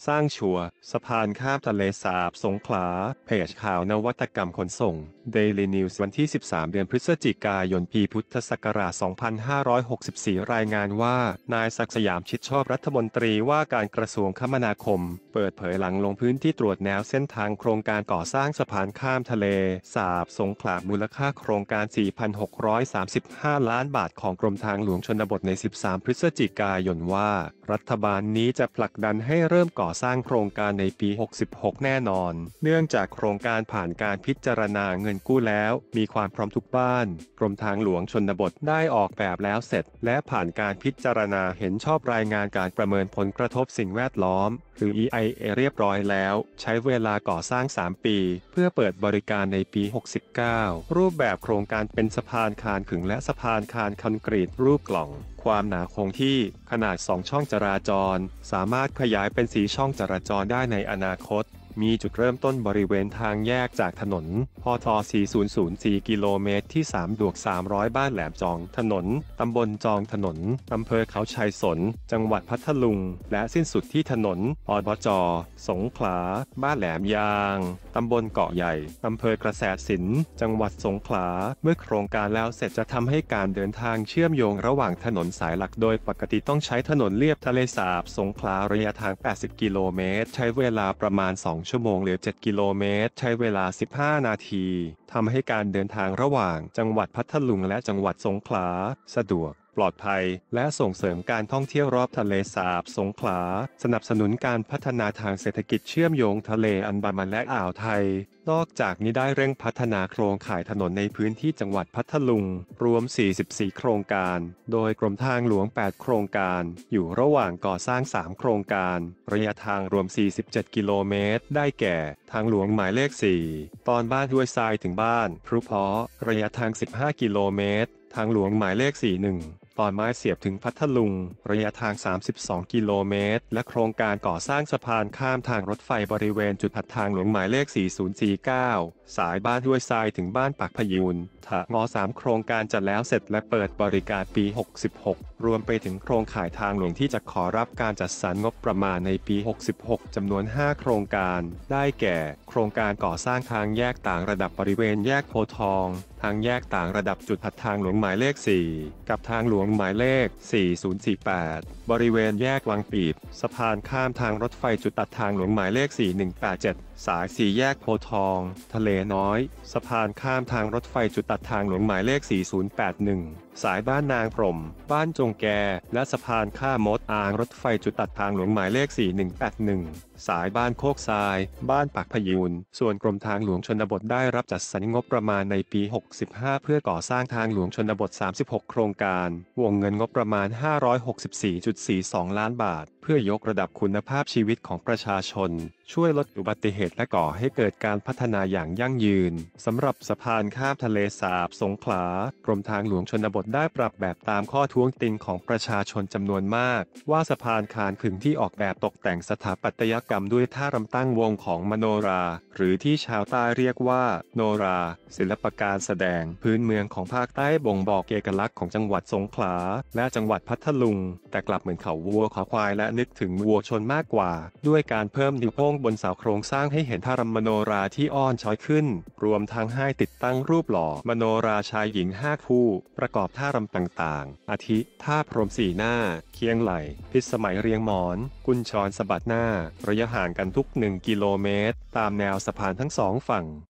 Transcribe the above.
สร้างชัวร์สะพานข้ามทะเลสาบสงขลาเพจข่าวนวัตกรรมขนส่ง Daily News วันที่ 13 เดือนพฤศจิกายน ปีพุทธศักราช 2564 รายงานว่านายศักดิ์สยามชิดชอบรัฐมนตรีว่าการกระทรวงคมนาคมเปิดเผยหลังลงพื้นที่ตรวจแนวเส้นทางโครงการก่อสร้างสะพานข้ามทะเลสาบสงขลามูลค่าโครงการ 4,635 ล้านบาทของกรมทางหลวงชนบทใน 13 พฤศจิกายนว่ารัฐบาลนี้จะผลักดันให้เริ่มก่อสร้างโครงการในปี 66 แน่นอนเนื่องจากโครงการผ่านการพิจารณาเงินกู้แล้วมีความพร้อมทุกบ้านกรมทางหลวงชนบทได้ออกแบบแล้วเสร็จและผ่านการพิจารณาเห็นชอบรายงานการประเมินผลกระทบสิ่งแวดล้อมหรือ EIA เรียบร้อยแล้วใช้เวลาก่อสร้าง 3 ปีเพื่อเปิดบริการในปี 69 รูปแบบโครงการเป็นสะพานคานขึงและสะพานคานคอนกรีตรูปกล่องความหนาคงที่ขนาด 2 ช่องจราจรสามารถขยายเป็น 4 ช่องจราจรได้ในอนาคตมีจุดเริ่มต้นบริเวณทางแยกจากถนนพท4004กิโลเมตรที่3 300 บ้านแหลมจองถนนตำบลจองถนนอำเภอเขาชัยสนจังหวัดพัทลุงและสิ้นสุดที่ถนนอบจสงขลาบ้านแหลมยางตำบลเกาะใหญ่อำเภอกระแสสินจังหวัดสงขลาเมื่อโครงการแล้วเสร็จจะทำให้การเดินทางเชื่อมโยงระหว่างถนนสายหลักโดยปกติต้องใช้ถนนเลียบทะเลสาบสงขลาระยะทาง 80 กิโลเมตรใช้เวลาประมาณ 2 ชั่วโมงหรือ 7 กิโลเมตรใช้เวลา 15 นาทีทำให้การเดินทางระหว่างจังหวัดพัทลุงและจังหวัดสงขลาสะดวกปลอดภัยและส่งเสริมการท่องเที่ยวรอบทะเลสาบสงขลาสนับสนุนการพัฒนาทางเศรษฐกิจเชื่อมโยงทะเลอันดามันและอ่าวไทยนอกจากนี้ได้เร่งพัฒนาโครงข่ายถนนในพื้นที่จังหวัดพัทลุงรวม 44 โครงการโดยกรมทางหลวง 8 โครงการอยู่ระหว่างก่อสร้าง 3 โครงการระยะทางรวม 47 กิโลเมตรได้แก่ทางหลวงหมายเลข 4 ตอนบ้านห้วยทรายถึงบ้านพรุเพาะระยะทาง 15 กิโลเมตรทางหลวงหมายเลข 41 ตอนไม้เสียบถึงพัทลุงระยะทาง 32 กิโลเมตรและโครงการก่อสร้างสะพานข้ามทางรถไฟบริเวณจุดตัดทางหลวงหมายเลข 4049 สายบ้านห้วยทรายถึงบ้านปากพยูนง3 โครงการจะแล้วเสร็จและเปิดบริการปี 66 รวมไปถึงโครงข่ายทางหลวงที่จะขอรับการจัดสรรงบประมาณในปี 66 จำนวน 5 โครงการได้แก่โครงการก่อสร้างทางแยกต่างระดับบริเวณแยกโพธิ์ทองทางแยกต่างระดับจุดตัดทางหลวงหมายเลข 4 กับทางหลวงหมายเลข 4048 บริเวณแยกวังปีบสะพานข้ามทางรถไฟจุดตัดทางหลวงหมายเลข 4187 สาย 4 แยกโพธิ์ทองทะเลน้อยสะพานข้ามทางรถไฟจุดตัดทางหลวงหมายเลข 4081 สายบ้านนางพรมบ้านจงแกและสะพานข้ามดอ่างรถไฟจุดตัดทางหลวงหมายเลข 4181 สายบ้านโคกทรายบ้านปากพยูนส่วนกรมทางหลวงชนบทได้รับจัดสรรงบประมาณในปี 65 เพื่อก่อสร้างทางหลวงชนบท 36 โครงการวงเงินงบประมาณ 564.42 ล้านบาทเพื่อยกระดับคุณภาพชีวิตของประชาชนช่วยลดอุบัติเหตุและก่อให้เกิดการพัฒนาอย่างยั่งยืนสำหรับสะพานข้ามทะเลสาบสงขลากรมทางหลวงชนบทได้ปรับแบบตามข้อท้วงติงของประชาชนจำนวนมากว่าสะพานคานขึงที่ออกแบบตกแต่งสถาปัตยกรรมด้วยท่ารำตั้งวงของมโนราหรือที่ชาวใต้เรียกว่าโนราศิลปการแสดงพื้นเมืองของภาคใต้บ่งบอกเอกลักษณ์ของจังหวัดสงขลาและจังหวัดพัทลุงแต่กลับเหมือนเขาวัวเขาควายและนึกถึงวัวชนมากกว่าด้วยการเพิ่มนิ้วโป้งบนเสาโครงสร้างให้เห็นท่ารำมโนราที่อ้อนช้อยขึ้นรวมทั้งให้ติดตั้งรูปหล่อมโนราชายหญิง5 คู่ประกอบท่ารำต่างๆอาทิท่าพรหม4 หน้าเคียงไหลพิสมัยเรียงหมอนกุญชรสะบัดหน้าระยะห่างกันทุก1 กิโลเมตรตามแนวสะพานทั้ง 2 ฝั่ง